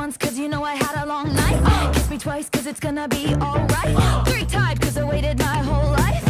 once, cause you know I had a long night. Kiss me twice, cause it's gonna be alright. 3 times, cause I waited my whole life.